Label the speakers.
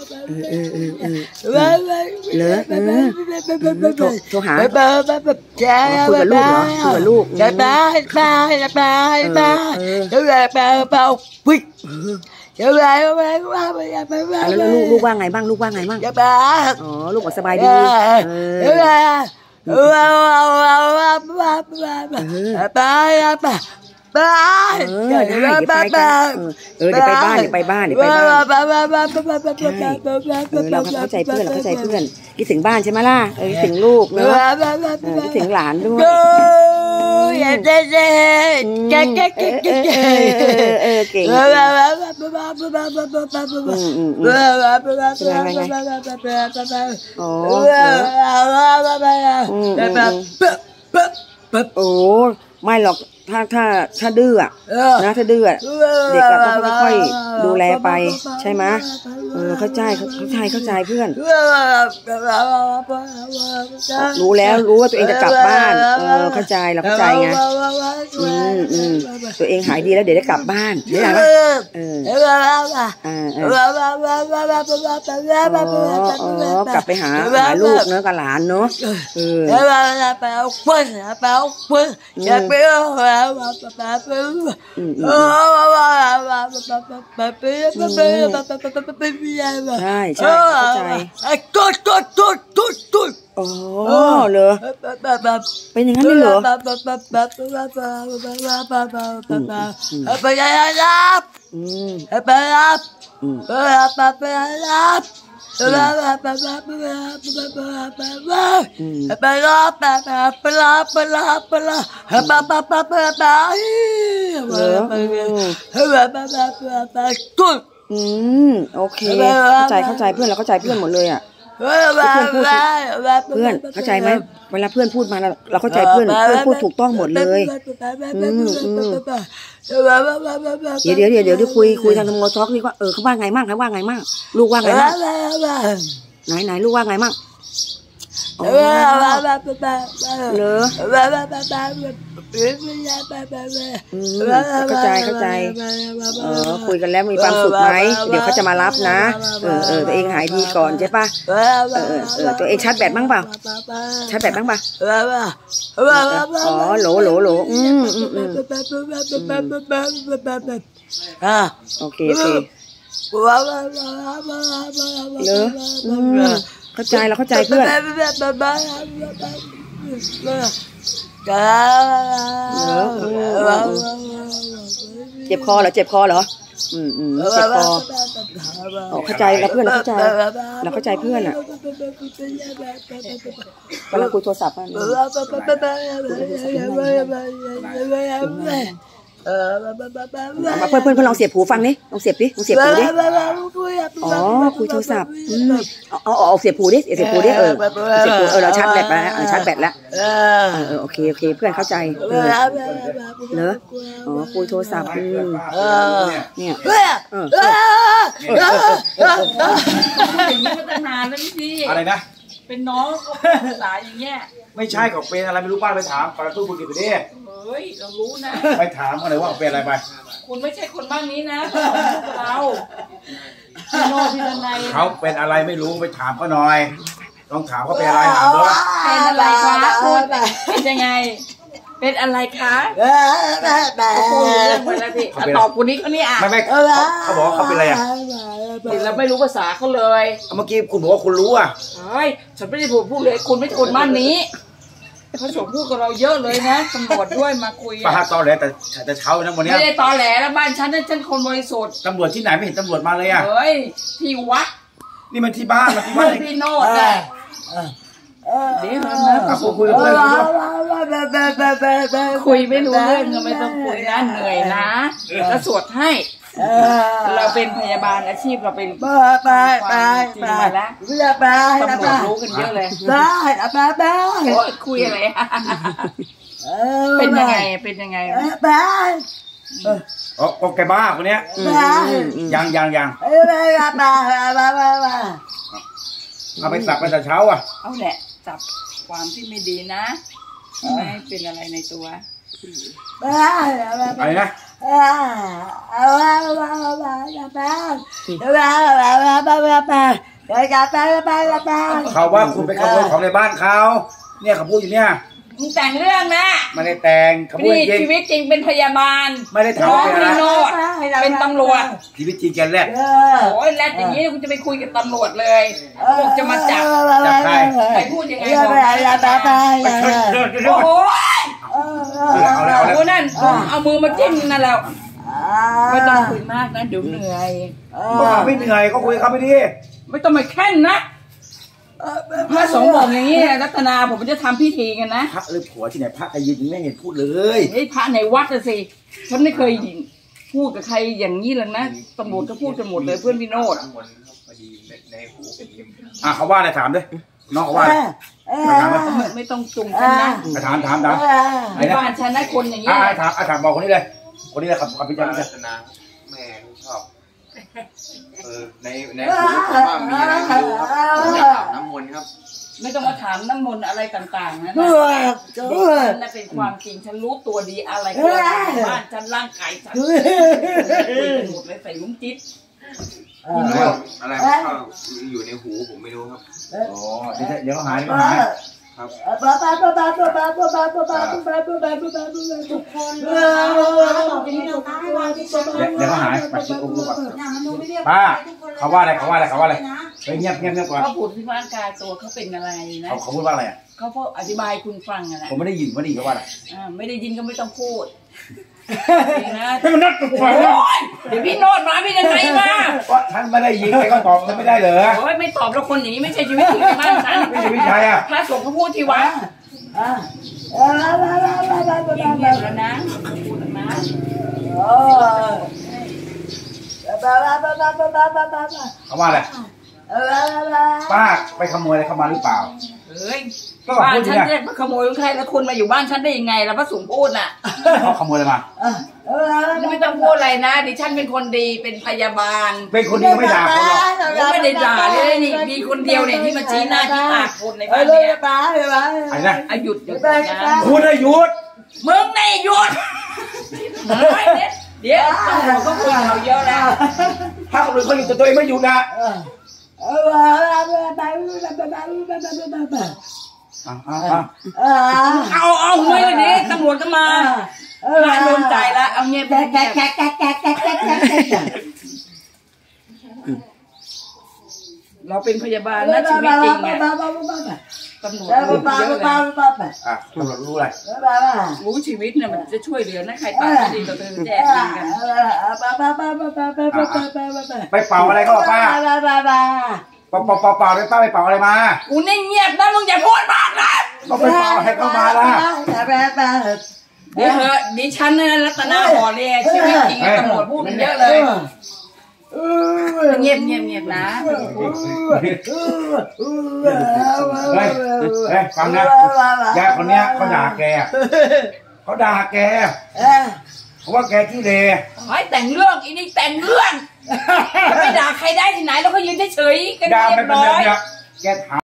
Speaker 1: เหรอโทรหาคุยกับลูกเหรอคุยกับลูกแล้วลูกว่าไงบ้างลูกว่าไงบ้างอ๋อลูกบอกสบายดีเดี๋ยวไปบ้านเราเข้าใจเพื่อนคิดถึงบ้านใช่ไหมล่ะคิดถึงลูกเนอะคิดถึงหลานด้วยเก่งโอ้ไม่หรอกถ้าดื้อนะถ้าดื้อเด็กก็ต้องค่อยๆดูแลไปใช่ไหมเข้าใจเพื่อนรู้ว่าตัวเองจะกลับบ้านเราเข้าใจไงตัวเองหายดีแล้วเดี๋ยวได้กลับบ้านได้ไหมกลับไปหาลูกเนอะกับหลานเนอะใช่เข้าใจอ๋อเหรอเป็นอย่างนั้นเลยเหรอโอเคเข้าใจเพื่อนเราเข้าใจเพื่อนหมดเลยอ่ะเพื่อนเข้าใจไหมเวลาเพื่อนพูดมาเราเข้าใจเพื่อนพูดถูกต้องหมดเลยเดี๋ยวคุยทางโมท็อกนี่ว่าเขาว่าไงมั่งลูกว่าไงมั่งไหนลูกว่าไงมั่งเหรอเข้าใจคุยกันแล้วมีความสุขไหมเดี๋ยวเขาจะมารับนะตัวเองหายดีก่อนใช่ปะตัวเองชาร์จแบตบ้างเปล่าอ๋อโหลโอเคเหรอเข้าใจเราเข้าใจเพื่อนเจ็บคอเหรอเจ็บคอเข้าใจเราเพื่อนเราเข้าใจเพื่อนอ่ะกำลังคุยโทรศัพท์กันมาเพื่อนลองเสียบหูฟังนี่ลองเสียบหูดิอ๋อคุยโทรศัพท์เอาเสียบหูดิเสียบหูเราชาร์จแบตแล้วโอเคเพื่อนเข้าใจเนอะอ๋อคุยโทรศัพท์เนี่ย
Speaker 2: อย่างนี้มาตั้งนานแล้วพี่
Speaker 3: อะไรนะ
Speaker 2: เป็นน้องก็ภาษาอย่างเงี้ย
Speaker 3: ไม่ใช่ก็เป็นอะไรไม่รู้บ้านไปถามปาตู้บุญกิจไปดิ
Speaker 2: เฮ้ยเรารู้นะ
Speaker 3: ไปถามอะไรว่าเป็นอะไรไป
Speaker 2: คุณไม่ใช่คนบ้านนี้นะเราพี่โนพี่ดนัย
Speaker 3: เขาเป็นอะไรไม่รู้ไปถามเขาหน่อยต้องถามเขาเป็นอะไรถามด้วย
Speaker 2: เป็นอะไรคะพูดเป็นยังไงเป็นอะไรคะพูดเรื่องไปแล้วพี่ตอบคนนี้คนนี้อ่ะ
Speaker 3: ไม่เขาบอกเขาเป็นอะไรอ่ะ
Speaker 2: เราไม่รู้ภาษาเขาเลย
Speaker 3: เมื่อกี้คุณบอกว่าคุณรู้อ่ะ
Speaker 2: เฮ้ยฉันไม่ได้พูดเลยคุณไม่คนบ้านนี้เขาส่งพูดกับเราเยอะเลยนะตำรวจด้วยมาคุย
Speaker 3: ป้าตอแหลแต่เช้านะวันนี้
Speaker 2: ไม่ได้ตอแหลแล้วบ้านฉันนั่นฉันคนบริสุทธิ์
Speaker 3: ตำรวจที่ไหนไม่เห็นตำรวจมาเลยอ่ะ
Speaker 2: เฮ้ยที่วัด
Speaker 3: นี่มันที่บ้านมันที่บ้าน
Speaker 2: พี่โนดเลยเดี๋ยวนะ
Speaker 3: คุยกับเพื่อน
Speaker 2: คุยไม่รู้เรื่องไม่ต้องคุยนะเหนื่อยนะจะสวดให้เราเป็นพยาบาลอาชีพเราเป็นจริงมาแล้วตำรวจรู้กันเยอะเลยคุยอะไรเป็นยังไง
Speaker 3: อ๋อแกบ้าคนเนี้ยยังเอาไปสับไปแต่เช้าอ่ะ
Speaker 2: เอาแหละจับความที่ไม่ดีนะไม่เป็นอะไรในตัว
Speaker 3: อะไรนะเขาว่าคุณไปขโมยของในบ้านเขาเนี่ยเขาพูดอยู่เนี่ย
Speaker 2: มึงแต่งเรื่องนะ
Speaker 3: ไม่ได้แต่งเขาพูด
Speaker 2: นี่
Speaker 3: จริง
Speaker 2: ชีวิตจริงเป็นพยาบาล
Speaker 3: ไม่ได้
Speaker 2: น้อง
Speaker 3: ทำเป็นอะไร
Speaker 2: พี่โนดเป็นตำรวจ
Speaker 3: ชีวิตจริงแกแรก
Speaker 2: โอ้ยแล้วอย่างนี้คุณจะไปคุยกับตำรวจเลยบอกจะมาจับ
Speaker 3: จับใคร
Speaker 2: ใครพูดยังไงบอกโอ้โห
Speaker 3: เอาแล้ว
Speaker 2: โอ้นั่นเอามือมาจิ้มนั่นแหละไม่ต้องคุยมากนะเดี๋ยวเหนื่อย
Speaker 3: เขาไม่เหนื่อยก็คุยเขาไปดิ
Speaker 2: ไม่ต้องมาแค่นนะพระสงฆ์บอกอย่างนี้รัตนาผมจะทำพิธีกันนะ
Speaker 3: พระหรือผัวที่ไหนพระใครยืนไม่เห็นพูดเลย
Speaker 2: ไอ้พระในวัดสิฉันไม่เคยพูดกับใครอย่างนี้เลยนะตำรวจก็พูดกันหมดเลยเพื่อนพี่โนด
Speaker 3: เขาว่าอะไรถามด้วยน้องเขาว่าถามไหม
Speaker 2: ไม่ต้องจุงกันนะ
Speaker 3: ถาม
Speaker 2: ในบ้านฉันนะคนอย่างนี้
Speaker 3: ถามบอกคนนี้เลยคนนี้เลยขับพิจารณา
Speaker 4: ชนะแม่ไม่ชอบในหูผมว่ามีอะไรไม่รู้ครับผมอยากอาบน้ำมนต์ครับ
Speaker 2: ไม่ต้องมาถามน้ำมนต์อะไรต่างๆนะนั่นเป็นความจริงฉันรู้ตัวดีอะไรก็บ้านฉันร่างกายฉันคุยกันหมดเลยใส่ลุ้มจิ๊บ
Speaker 4: อะไรไม่เข้าอยู่ในหูผมไม่รู้ครับ
Speaker 3: อ๋อเดี๋ยวเขาหายเขาหาย
Speaker 4: ครับ
Speaker 5: ทุกคนต่อไปนี้เราท้าให้วางที่ชั้น
Speaker 3: เดี๋ยวเขาหายไปกินอุ้มก่อน
Speaker 5: เนี่ยมันดูไม่เรียบ
Speaker 3: ป้าเขาว่าอะไรเฮ้ยเงียบก่อน
Speaker 2: เขาพูดที่ร่างกายตัวเขาเป็นอะไรนะ
Speaker 3: เขาพูดว่าอะไรอ่ะ
Speaker 2: เขาพูดอธิบายคุณฟังอะนะ
Speaker 3: ผมไม่ได้ยินเขาว่าอะไร
Speaker 2: ไม่ได้ยินก็ไม่ต้องพูดนะ
Speaker 3: ให้มันนัดตัว
Speaker 2: เดี๋ยวพี่โนดมาพี่ยังไงมา
Speaker 3: ว่าฉันไม่ได้ยินใครก็ตอบฉันไม่ได้เหรอ
Speaker 2: โอ้ยไม่ตอบแล้วคนอย่างนี้ไม่ใช่ชีวิตจริงในบ้านฉัน
Speaker 3: ไม่ใช่วิชัยอ่ะ
Speaker 2: พระสงฆ์เขาพูดที่วัดเงียบๆแล้วนะพูดนะ
Speaker 3: เขาว่าอะไรป้าไปขโมยอะไรเข้ามาหรือเปล่า
Speaker 2: เฮ้ย
Speaker 3: ก็บอก
Speaker 2: บ้าน
Speaker 3: พูด
Speaker 2: ฉัน
Speaker 3: เนี่ย
Speaker 2: เรียกมาขโมยของใครแล้วคุณมาอยู่บ้านฉันได้ยังไงแล้วพระสงฆ์พูดน่ะ
Speaker 3: เขาขโมยอะไรมา
Speaker 2: ไม่ต้องพูดอะไรนะดิฉันเป็นคนดีเป็นพยาบาล
Speaker 3: เป็นคนดีก็ไม่ด่าคนหรอก
Speaker 2: ไม่ได้ด่าเลยนี่มีคนเดียวเนี่ยที่มาชี้หน้าชี้ตาคนในบ้านเนี่ย
Speaker 3: อะไรนะ
Speaker 2: หยุดนะ
Speaker 3: คุณได้หยุด
Speaker 2: มึงนี่หยุดเดี๋ยวตำรวจก็คุยเราเยอะแล้ว
Speaker 3: ถ้าคนอื่นเขาหยุดแต่ตัวเองไม่หยุดนะ
Speaker 2: เอาเงี้ยดิตำรวจก็มาโดนใจแล้วเอาเงียบเราเป็นพยาบาลนะชีวิตจริงเนี่ยตำรวจรู้เยอะเลย
Speaker 3: ตำรวจรู้อะไร
Speaker 2: รู้ชีวิตเนี่ยมันจะช่วยเหลือนะใครตายไม่ดีเราจะแจกเงินกัน
Speaker 3: ไปเป่าอะไรเขาป้าเป่าเลยป้าไปเป่าอะไรมา
Speaker 2: กูนี่เงียบนะมึงอย่าพูดมากนะ
Speaker 3: ก็ไปเป่าให้เขามาล่ะ
Speaker 2: เดี๋ยวเถอะดิฉันเนี่ยรัตนาห่อเลยชีวิตจริงตำรวจพูดกันเยอะเลยเงียบนะ
Speaker 3: เฮ้ยฟังนะยายคนเนี้ยเขาด่าแกเขาด่าแกเพราะว่าแกขี้เล
Speaker 2: ขอให้แต่งเรื่องอีนี่แต่งเรื่องไม่ด่าใครได้ที่ไหนแล้วก็ยืนเฉยๆกัน
Speaker 3: ด่า
Speaker 2: เรีย
Speaker 3: ไม่
Speaker 2: บ
Speaker 3: เป็น
Speaker 2: ร้
Speaker 3: แบบ
Speaker 2: อย
Speaker 3: เนี้ยแกถาม